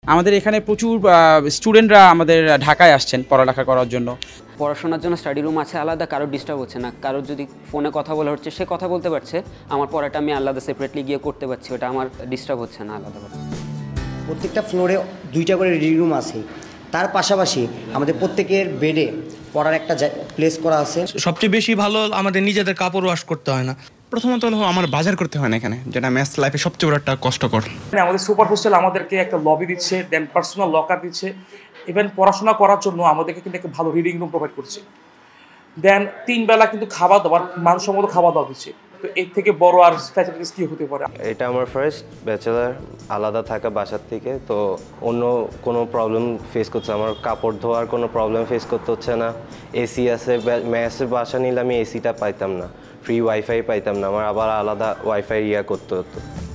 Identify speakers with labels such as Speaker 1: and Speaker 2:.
Speaker 1: আমাদের এখানে প্রচুর স্টুডেন্টরা আমাদের ঢাকায় আসছেন পড়ালেখা করার জন্য।
Speaker 2: পড়াশোনার জন্য স্টাডি রুম আছে আলাদা, কারোর ডিস্টার্ব হচ্ছে না। কারোর যদি ফোনে কথা বলা হচ্ছে সে কথা বলতে পারছে, আমার পড়াটা আমি আলাদা সেপারেটলি গিয়ে করতে পারছি, ওটা আমার ডিস্টার্ব হচ্ছে না আলাদাভাবে।
Speaker 3: প্রত্যেকটা ফ্লোরে 2টা করে রিডিং রুম আছে। তার পাশাপাশি আমাদের প্রত্যেকের বেডে পড়ার একটা প্লেস করা আছে।
Speaker 4: সবচেয়ে বেশি ভালো আমাদের নিজেদের কাপড় ওয়াশ করতে হয় না।
Speaker 5: প্রথমত হলো আমার বাজার করতে হয় না এখানে, যেটা ম্যাথ লাইফে সবচেয়ে বড় একটা কষ্টকর।
Speaker 6: আমাদের সুপার হোস্টেল আমাদেরকে একটা লবি দিচ্ছে, দেন পার্সোনাল লকার দিচ্ছে, ইভেন পড়াশোনা করার জন্য আমাদেরকে কিন্তু একটা ভালো রিডিং রুম প্রোভাইড করছে। দেন 3 বেলা কিন্তু খাবার দাবার মানসম্মত খাওয়া দাওয়া দিচ্ছে। তো এর থেকে বড় আর ফ্যাসিলিটিস কি হতে পারে?
Speaker 7: এটা আমার ফার্স্ট ব্যাচেলার, আলাদা থাকা বাসার থেকে। তো অন্য কোনো প্রবলেম ফেস করছে, আমার কাপড় ধোয়ার কোনো প্রবলেম ফেস করতে হচ্ছে না। এসি আছে, মেসে বাসা নিলে আমি এসিটা পাইতাম না, ফ্রি ওয়াইফাই পাইতাম না, আমার আবার আলাদা ওয়াইফাই করতে হতো।